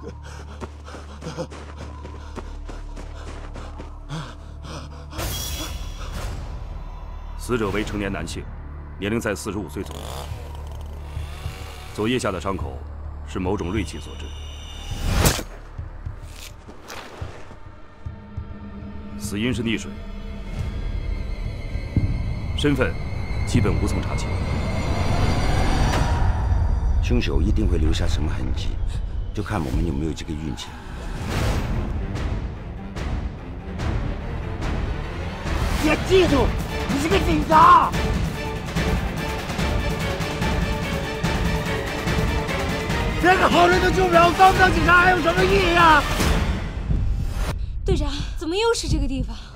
死者为成年男性，年龄在45岁左右。左腋下的伤口是某种锐器所致。死因是溺水，身份基本无从查清。 凶手一定会留下什么痕迹，就看我们有没有这个运气。 你要记住，你是个警察。连个好人都救不了，当不当警察还有什么意义啊？ 队长，怎么又是这个地方？